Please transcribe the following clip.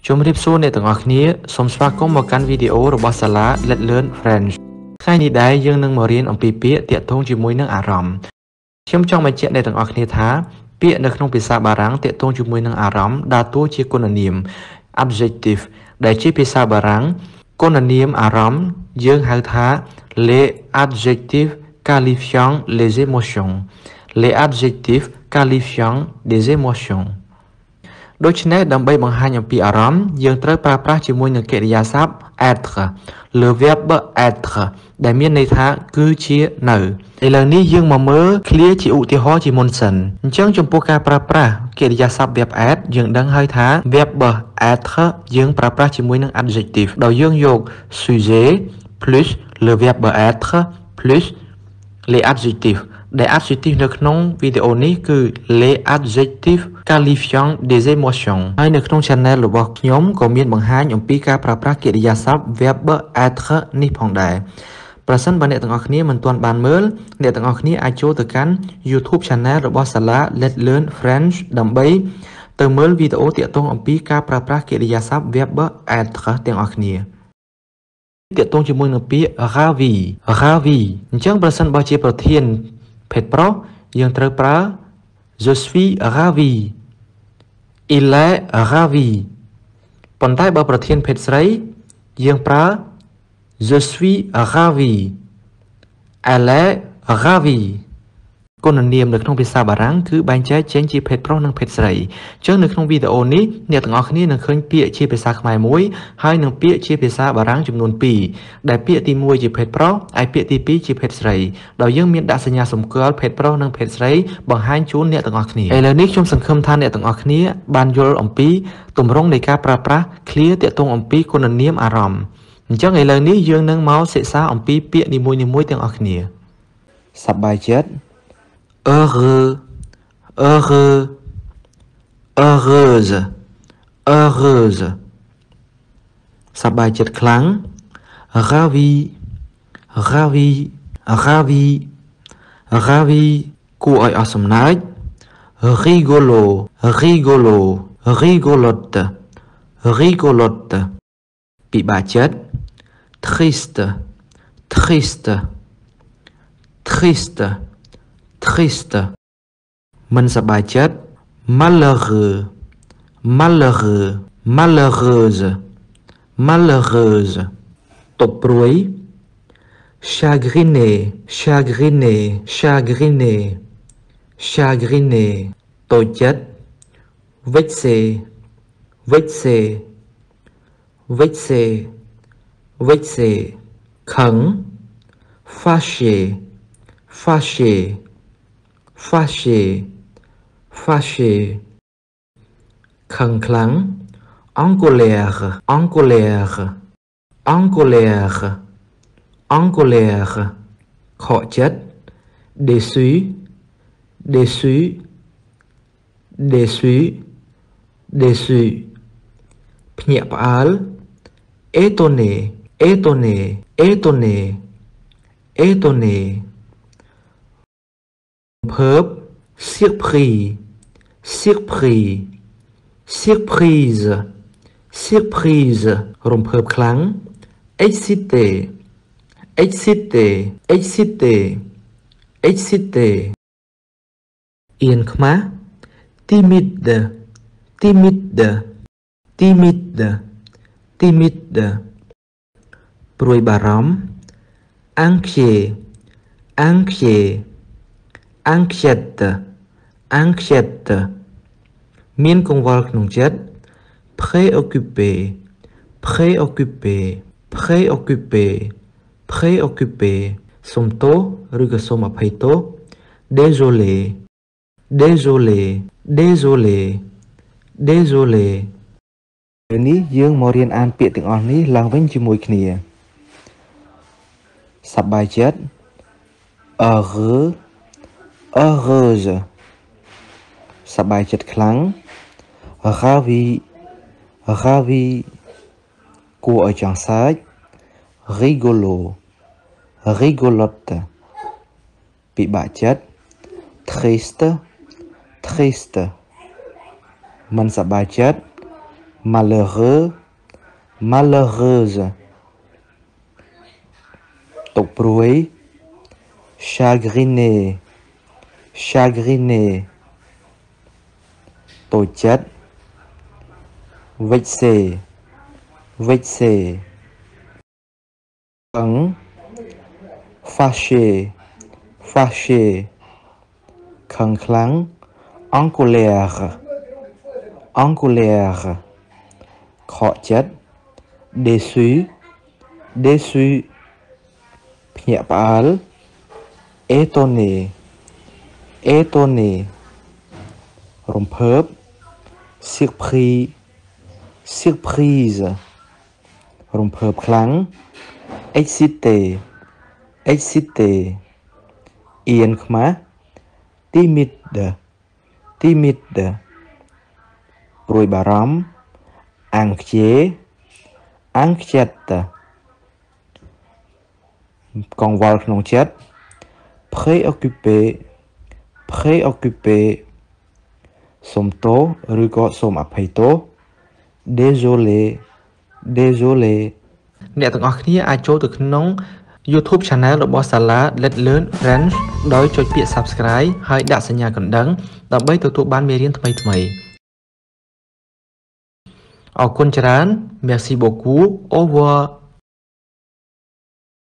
ជំរាបសួរអ្នកទាំងអស់គ្នាសូមស្វាគមន៍មកកាន់វីដេអូរបស់សាលា Let's Learn French ថ្ងៃនេះដែរយើងនឹងមករៀនអំពីពាក្យទាក់ទងជាមួយនឹងអារម្មណ៍ខ្ញុំចង់បញ្ជាក់អ្នកទាំងអស់គ្នាថាពាក្យនៅក្នុងភាសាបារាំងទាក់ទងជាមួយនឹងអារម្មណ៍ដើរតួជាគុណនាម adjective ដែលជាភាសាបារាំងគុណនាមអារម្មណ៍យើងហៅថា les adjectifs qualifiant les émotions les adjectifs qualifiant des émotions ដូច្នេះដើម្បីបង្ហាញអំពីអារម្មណ៍យើងត្រូវប្រើប្រាស់ជាមួយនឹងកិរិយាសព្ទ être le verbe être ដែលមានន័យថាគឺជានៅឥឡូវនេះយើងមកមើលឃ្លាជាឧទាហរណ៍ជាមុនសិនអញ្ចឹងចំពោះការប្រើប្រាស់កិរិយាសព្ទ verbe être យើងដឹងហើយថា verbe être យើងប្រើប្រាស់ជាមួយនឹង adjective ដោយយើងយក sujet plus le verbe être plus les adjectifsដែល adjective នៅក្នុងវីដេអូនេះគឺ les adjectifs qualifiant des émotions ហើយនៅក្នុង channel របស់ខ្ញុំក៏មានបង្ហាញអំពីការប្រើប្រាស់កិរិយាសព្ទ verbe être នេះផងដែរប្រសិនបើអ្នកទាំងអស់គ្នាមិនទាន់បានមើលអ្នកទាំងអស់គ្នាអាចចូលទៅកាន់ YouTube channel របស់សាលា Let's Learn French ដើម្បីទៅមើលវីដេអូទាក់ទងអំពីការប្រើប្រាស់កិរិយាសព្ទ verbe être ទាំងអស់គ្នាទាក់ទងជាមួយនឹងពាក្យ ravi ravi អញ្ចឹងប្រសិនបើជាប្រធានភេទប្រុសយើងត្រូវប្រើ je suis ravi il est ravi ប៉ុន្តែបើប្រធានភេទស្រីយើងប្រើ je suis ravi elle est ravie គុណនាមនៅក្នុងភាសាបារាំងគឺបែងចែកចេញជាភេទប្រុសនិងភេទស្រីអញ្ចឹងនៅក្នុងវីដេអូនេះអ្នកទាំងអស់គ្នានឹងឃើញពាក្យជាភាសាខ្មែរមួយហើយនិងពាក្យជាភាសាបារាំងចំនួន2ដែលពាក្យទី1ជាភេទប្រុសហើយពាក្យទី2ជាភេទស្រីដោយយើងមានដាក់សញ្ញាសម្គាល់ភេទប្រុសនិងភេទស្រីបង្ហាញជូនអ្នកទាំងអស់គ្នាឥឡូវនេះខ្ញុំសង្ឃឹមថាអ្នកទាំងអស់គ្នាបានយល់អំពីទម្រង់នៃការប្រើប្រាស់ឃ្លាទាក់ទងអំពីគុណនាមអារម្មណ៍អញ្ចឹងឥឡូវនេះយើងនឹងមកសិក្សាអំពីពាក្យនីមួយៗទាំងអស់គ្នាសប្បាយចិត្ត heureux heureux heureuse heureuse សប្បាយចិត្តខ្លាំង ravi ravi ravi ravi គួរឲ្យអស់សំណើច rigolo rigolo rigolote rigolote ពិបាកចិត្ត triste triste triste triste មិនសប្បាយចិត្ត malheureux malheureux malheureuse malheureuse តប់ព្រួយ chagriné chagriné chagriné chagriné តូចចិត្ត vexé vexé vexé vexé ខឹង fâché fâché fâché fâché ខឹងខ្លាំង en colère en colère en colère en colère ខកចិត្ត déçu déçu déçu déçu ភ្ញាក់ផ្អើល étonné étonné étonné étonné verbe surpris surpris surprise surprise រំភើបខ្លាំង excité excité excité excité អៀនខ្មាស់ timide timide timide timide ព្រួយបារម្ភ inquiet inquiet inquiète inquiète មានកង្វល់ក្នុងចិត្ត préoccupé préoccupé préoccupé préoccupé សុំទោសឬក៏សូមអភ័យទោស désolé désolé désolé désolé នេះយើងមករៀនអានពាក្យទាំងអស់នេះឡើងវិញជាមួយគ្នាសប្បាយចិត្ត heureux heureuse សប្បាយចិត្តខ្លាំង ravi ravi គួរឲ្យចង់សើច rigolo rigolote ពិបាកចិត្ត triste triste មិនសប្បាយចិត្ត malheureux malheureuse ទុក្ខព្រួយ chagriné chagriné តូចចិត្ត vexé vexé ខឹង fâché fâché ខឹងខ្លាំង en colère en colère ខកចិត្ត déçu déçu ភ្ញាក់ផ្អើល étonné étonné រំភើប surpris surprise រំភើបខ្លាំង excité excité អៀនខ្មាស់ timide timide ព្រួយបារម្ភ anxié inquiète កង្វល់ក្នុងចិត្ត préoccupé préoccupé សូមទោសឬក៏សូមអភ័យទោស désolé désolé អ្នកទាំងអស់គ្នាអាចចូលទៅក្នុង YouTube Channel របស់ SALA Let's Learn French ដោយចុចពាក្យ Subscribe ហើយដាក់សញ្ញាកណ្ដឹងដើម្បីទទួលបានមេរៀនថ្មីៗអរគុណច្រើន Merci beaucoup Au revoir